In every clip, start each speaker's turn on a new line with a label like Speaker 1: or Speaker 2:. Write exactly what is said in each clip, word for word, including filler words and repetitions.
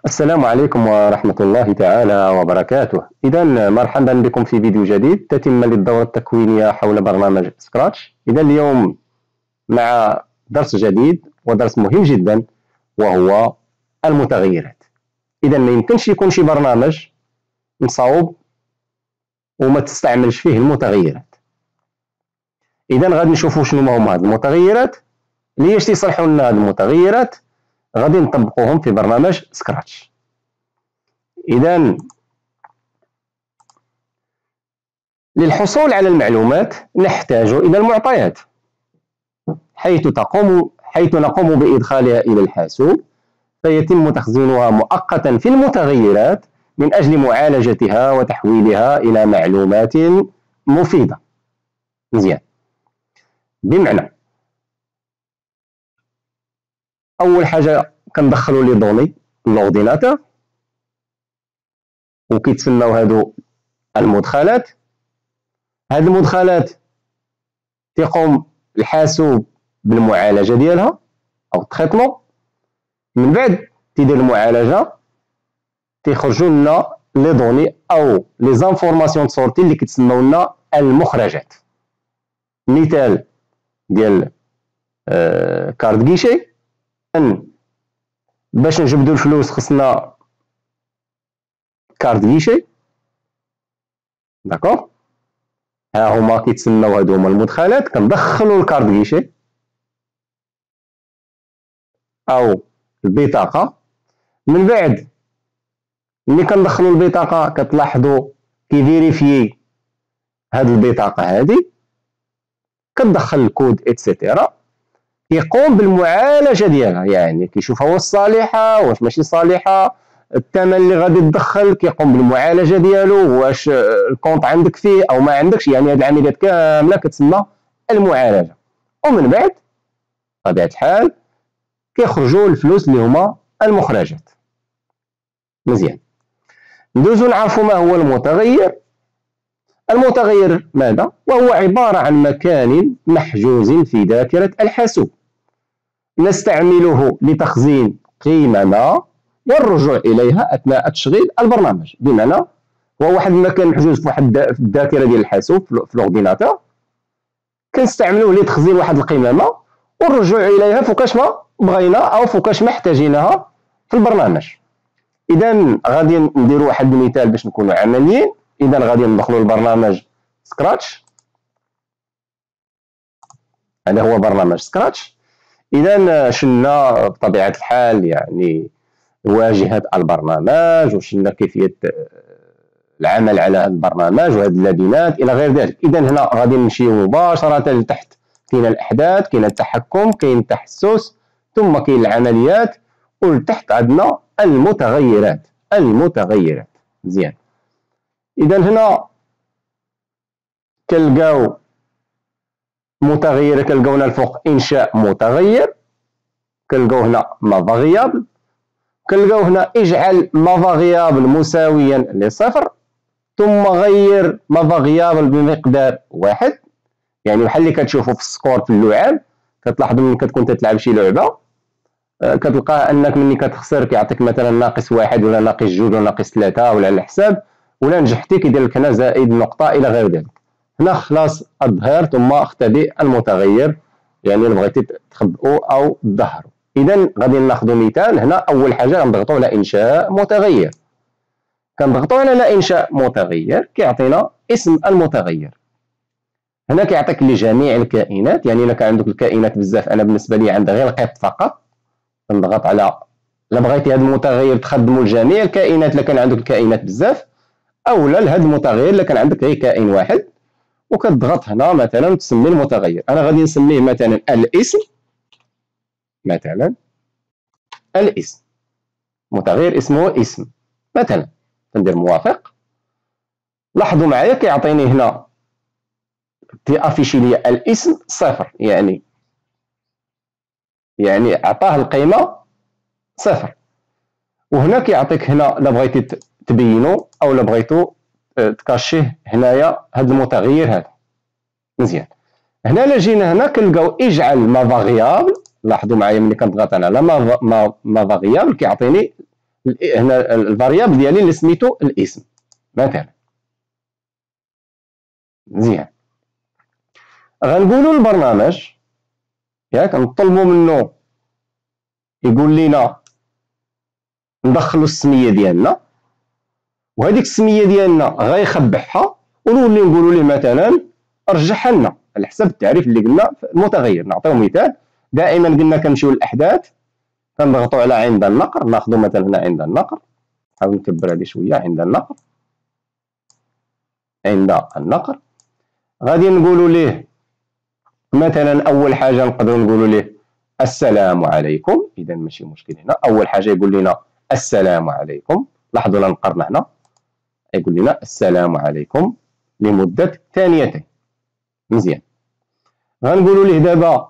Speaker 1: السلام عليكم ورحمة الله تعالى وبركاته. إذا مرحبا بكم في فيديو جديد تتم للدورة التكوينية حول برنامج سكراتش. إذا اليوم مع درس جديد ودرس مهم جدا وهو المتغيرات. إذا ما يمكنش يكون شي برنامج مصاوب وما تستعملش فيه المتغيرات. إذا غادي نشوفوا شنو هما هاد المتغيرات، ليش تصلحوا لنا هاد المتغيرات، غادي نطبقوهم في برنامج سكراتش. إذا للحصول على المعلومات نحتاج إلى المعطيات، حيث تقوم حيث نقوم بإدخالها إلى الحاسوب، فيتم تخزينها مؤقتا في المتغيرات من أجل معالجتها وتحويلها إلى معلومات مفيدة. مزيان، بمعنى أول حاجة كندخلوا لي دوني لورديناتور وكيتسناو هادو المدخلات. هاد المدخلات تيقوم الحاسوب بالمعالجة ديالها أو التريتمون، من بعد تيدير المعالجة تيخرجوا لنا لي دوني أو لي زانفورماسيون سورتي اللي كيتسموا لنا المخرجات. مثال ديال آه كارد كيشي، أن باش نجبدو الفلوس خصنا كارد كيشي، داكوغ، ها هما كيتسناو هادو هما المدخلات. كندخلو الكارد كيشي أو البطاقة، من بعد ملي كندخلو البطاقة كتلاحظوا كيفيريفيي هاد البطاقة هادي، كتدخل الكود إتسيتيرا، كيقوم بالمعالجة ديالها، يعني كيشوفها واش صالحة واش ماشي صالحة، الثمن اللي غادي تدخل كيقوم بالمعالجة ديالو، واش الكونط عندك فيه أو ما عندكش، يعني هاد العمليات كاملة كتسمى المعالجة. ومن بعد بطبيعة الحال كيخرجوا الفلوس اللي هما المخرجات. مزيان، ندوزو نعرفوا ما هو المتغير. المتغير ماذا؟ وهو عبارة عن مكان محجوز في ذاكرة الحاسوب نستعمله لتخزين قيمة ما والرجوع إليها أثناء تشغيل البرنامج. بمعنى هو واحد المكان محجوز في واحد الذاكرة ديال الحاسوب في الأورديناتور، كنستعملوه لتخزين واحد القيمة ما والرجوع إليها فوقاش ما بغينا أو فوقاش ما احتاجينها في البرنامج. إذا غادي نديرو واحد المثال باش نكونوا عمليين. إذا غادي ندخلوا البرنامج سكراتش، هذا هو برنامج سكراتش. إذا شلنا بطبيعة الحال يعني واجهة البرنامج، وشلنا كيفية العمل على هذا البرنامج وهذه اللبنات إلى غير ذلك. إذا هنا غادي نمشيو مباشرة لتحت، كاين الأحداث، كاين التحكم، كاين التحسس، ثم كاين العمليات، ولتحت عندنا المتغيرات. المتغيرات مزيان. إذا هنا كنلقاو متغير، كنلقاو هنا الفوق إنشاء متغير، كنلقاو هنا ما فاريابل، كنلقاو هنا اجعل ما فاريابل مساويا لصفر، ثم غير ما فاريابل بمقدار واحد. يعني بحال اللي كتشوفوا في السكور في اللعاب، كتلاحظوا ملي كتكون تتلعب شي لعبه كتلقى انك ملي كتخسر كيعطيك مثلا ناقص واحد ولا ناقص جوج ولا ناقص ثلاثه ولا على الحساب، ولا نجحتي كيدير لك هنا زائد نقطه الى غير ذلك. هنا خلاص الظهر ثم اختبئ المتغير، يعني اللي بغيتي تخبئوا او تظهروا. اذا غادي ناخذوا مثال. هنا اول حاجه غنضغطوا على انشاء متغير، كنضغطوا على انشاء متغير كيعطينا اسم المتغير. هنا كيعطيك لجميع الكائنات، يعني الا كان عندك الكائنات بزاف، انا بالنسبه لي عندي غير القط فقط، كنضغط على الا بغيتي هذا المتغير تخدموا لجميع الكائنات الا كان عندك الكائنات بزاف، اولا لهذا المتغير الا كان عندك غير كائن واحد، وكتضغط هنا مثلا تسمي المتغير. انا غادي نسميه مثلا الاسم، مثلا الاسم، متغير اسمه اسم مثلا، كندير موافق. لاحظوا معايا كيعطيني هنا تيافيشي لي الاسم صفر، يعني يعني عطاه القيمه صفر. وهنا كيعطيك هنا الا بغيتي تبينو او الا بغيتو تكاشيه هنايا هذا المتغير هذا. مزيان، هنا الا جينا هنا كنلقاو اجعل ما فاريابل. لاحظوا معايا ملي كنضغط انا على ما ما ما فاريابل كيعطيني هنا الفاريابل ديالي اللي سميتو الاسم مثلا. مزيان، غنقولوا للبرنامج ياك نطلبوا منه يقول لنا ندخلوا السميه ديالنا، وهذيك السميه ديالنا غيخبعها، ونولي نقولوا ليه مثلا رجعها لنا على حسب التعريف اللي قلنا في المتغير. نعطيو مثال، دائما قلنا كنمشيو للاحداث كنضغطوا على عند النقر، ناخذ مثلا هنا عند النقر، نحاول نكبر هذه شويه، عند النقر عند النقر غادي نقولوا ليه مثلا اول حاجه نقدروا نقولوا ليه السلام عليكم. اذا ماشي مشكل، هنا اول حاجه يقول لنا السلام عليكم، لاحظوا لا نقرنا هنا يقول لنا السلام عليكم لمده ثانيتين. مزيان، غنقولوا ليه دابا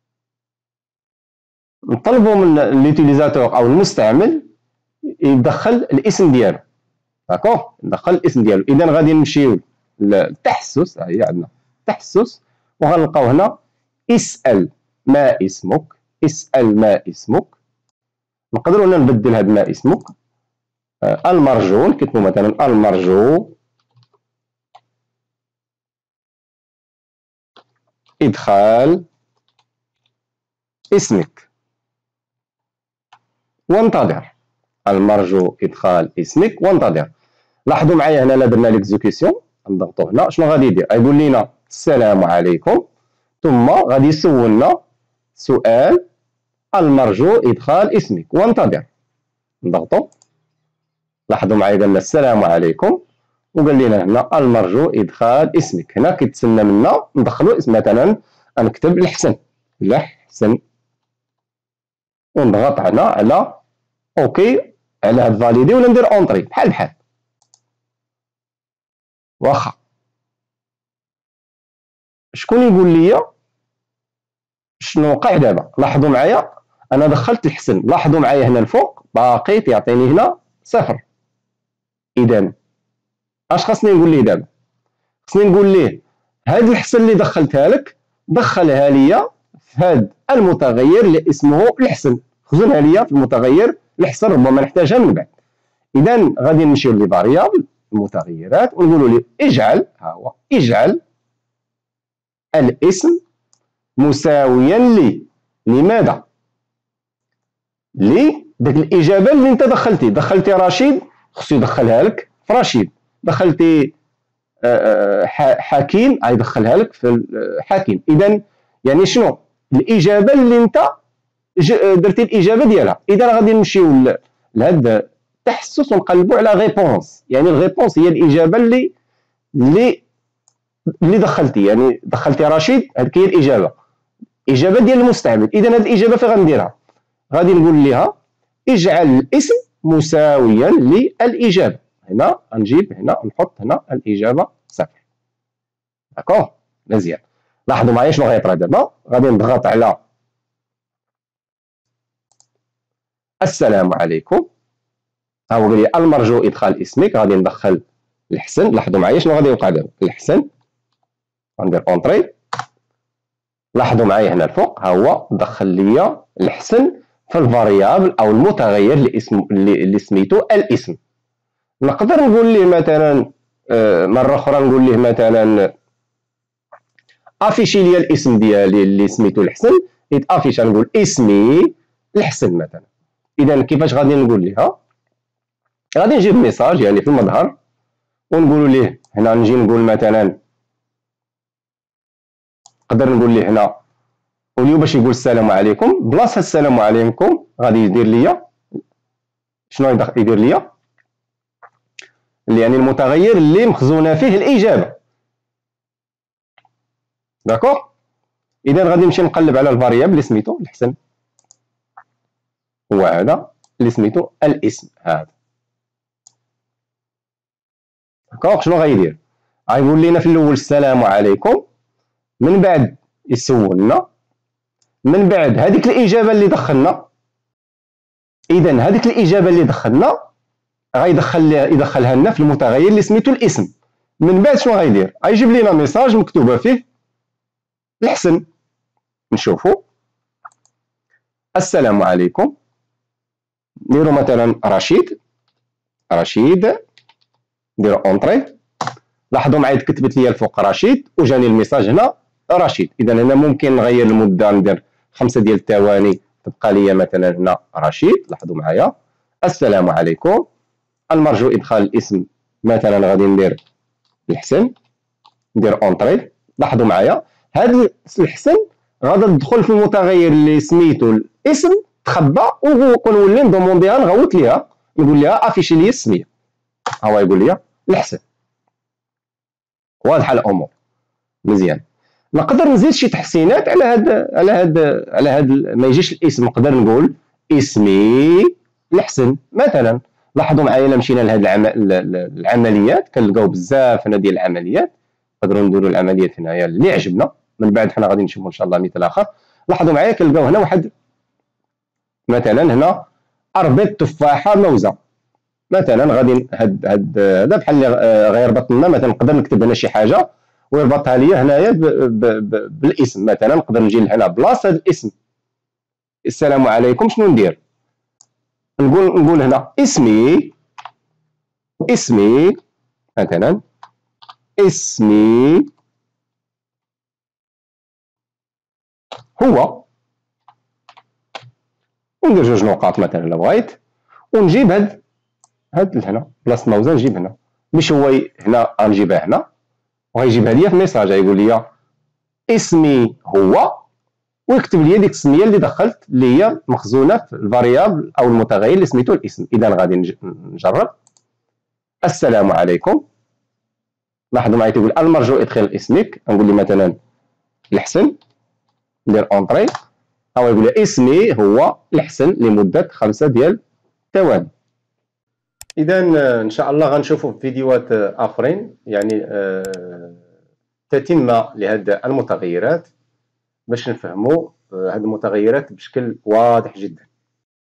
Speaker 1: نطلبوا من ليوتيليزاتور او المستعمل يدخل الاسم ديالو. داكوغ، ندخل الاسم ديالو. اذا غادي نمشيو للتحسس، ها هي عندنا التحسس، وغنلقاو هنا اسال ما اسمك، اسال ما اسمك. نقدروا هنا نبدل هذا ما اسمك، آه المرجو، نكتبوا مثلا المرجو ادخال اسمك وانتظر، المرجو ادخال اسمك وانتظر. لاحظوا معايا هنا لا درنا ليكزيكسيون، نضغطوا هنا شنو غادي يدير؟ غيقول لنا السلام عليكم، ثم غادي يسولنا سؤال المرجو ادخال اسمك وانتظر. نضغطوا، لاحظوا معايا قال لنا السلام عليكم وقال لنا هنا المرجو ادخال اسمك. هنا كيتسنى منا ندخلوا اسم، مثلا نكتب الحسن، الحسن، ونضغط هنا على اوكي على هاد فاليدي، ولا ندير اونطري بحال بحال. واخا شكون يقول لي شنو وقع دابا؟ لاحظوا معايا انا دخلت الحسن، لاحظوا معايا هنا الفوق باقي تيعطيني هنا صفر. اذا اش خاصني نقول ليه دابا؟ خاصني نقول ليه هاد الحسن اللي دخلتها لك دخلها ليا في هاد المتغير اللي اسمه الحسن، خزنها ليا في المتغير الحسن، ربما نحتاجها من بعد. اذا غادي نمشيو لفاريابل المتغيرات ونقولوا ليه اجعل، ها هو اجعل الاسم مساويا ل، لماذا؟ لي ديك الاجابه اللي انت دخلتي، دخلتي رشيد خصو يدخلها لك في رشيد، دخلتي حكيم غيدخلها لك في حكيم. اذا يعني شنو الاجابه اللي انت درتي الاجابه ديالها. اذا غادي نمشيو لهذا التحسس ونقلبوا على ريبونس، يعني الريبونس هي الاجابه اللي اللي اللي دخلتي، يعني دخلتي رشيد، هذيك هي الاجابه، اجابه ديال المستعمل. اذا هذه الاجابه فين غنديرها؟ غادي نقول لها اجعل الاسم مساويا للاجابه. هنا غنجيب هنا نحط هنا الاجابه صفر. داكوغ، مزيان. لاحظوا معايا شنو غيطرا دابا. غادي نضغط على السلام عليكم، ها هو قال لي المرجو ادخال اسمك، غادي ندخل الحسن. لاحظوا معايا شنو غادي يوقع دابا، الحسن غندير اونطري. لاحظوا معايا هنا الفوق ها هو دخل لي الحسن في الفاريابل او المتغير اللي اسم اللي سميتو الاسم. نقدر نقول ليه مثلا آه مره اخرى نقول ليه مثلا افيشي لي الاسم ديالي اللي سميتو الحسن، افيش نقول اسمي الحسن مثلا. اذا كيفاش غادي نقول ليها؟ غادي نجيب ميساج يعني في المظهر ونقولوا ليه هنا، نجي نقول مثلا نقدر نقول ليه هنا وليو باش يقول السلام عليكم، بلاصه السلام عليكم غادي يدير ليا شنو يدير ليا؟ يعني المتغير اللي مخزونه فيه الاجابه. داكوغ، اذا غادي نمشي نقلب على الفاريابل اللي سميتو الحسن، هو هذا اللي سميتو الاسم هذا. داكوغ، شنو غيدير؟ غيقول لنا في الاول السلام عليكم، من بعد يسولنا، من بعد هذيك الاجابه اللي دخلنا. اذا هذيك الاجابه اللي دخلنا غيدخل يدخلها لنا في المتغير اللي سميتو الاسم. من بعد شنو غيدير؟ غيجيب لنا ميساج مكتوبه فيه الحسن. نشوفوا السلام عليكم، نديرو مثلا رشيد، رشيد نديرو اونطري. لاحظوا معايا كتبت لي الفوق رشيد وجاني الميساج هنا رشيد. اذا هنا ممكن نغير المده، ندير خمسه ديال الثواني تبقى لي مثلا هنا رشيد. لاحظوا معايا السلام عليكم، المرجو ادخال الاسم مثلا غادي ندير الحسن، ندير اونطري. لاحظوا معايا هذا الحسن غادي تدخل في المتغير اللي سميتو الاسم تخبى، ونولي ندومونديها نغوت ليها نقول لها افيشي لي السميه. ها هو يقول لي الحسن. واضحه الامور مزيان. نقدر نزيد شي تحسينات على هاد على هاد على هاد ما يجيش الاسم. نقدر نقول اسمي الحسن مثلا. لاحظوا معايا الا مشينا لهاد العمليات كنلقاو بزاف هنا ديال العمليات. نقدروا نديروا العمليات هنايا اللي عجبنا، من بعد حنا غادي نشوفوا ان شاء الله مثال اخر. لاحظوا معايا كنلقاو هنا واحد مثلا هنا اربط تفاحه موزه مثلا. غادي هاد هاد هذا بحال اللي غيربط لنا مثلا. نقدر نكتب هنا شي حاجه ويربطها لي هنايا بالاسم مثلا. نقدر نجي لهنا بلاصه هذا الاسم السلام عليكم. شنو ندير؟ نقول نقول هنا اسمي اسمي مثلا اسمي هو، وندير جوج نقاط مثلا لو بغيت، ونجيب هاد هاد هنا بلاصه موزه نجيب هنا. مش هو هنا غنجيبها هنا وغيجيبها لي في ميساج. يقول لي اسمي هو ويكتب لي ديك السميه اللي دخلت اللي هي مخزونه في الفاريابل او المتغير اللي سميتو الاسم. اذا غادي نجرب السلام عليكم. لاحظوا معايا تقول المرجو ادخال اسمك. نقول لي مثلا الحسن، ندير اونطري. او يقول لي اسمي هو الحسن لمده خمسه ديال الثواني. اذا ان شاء الله غنشوفوا في فيديوهات اخرين يعني تتمه لهذه المتغيرات باش نفهموا هذه المتغيرات بشكل واضح جدا.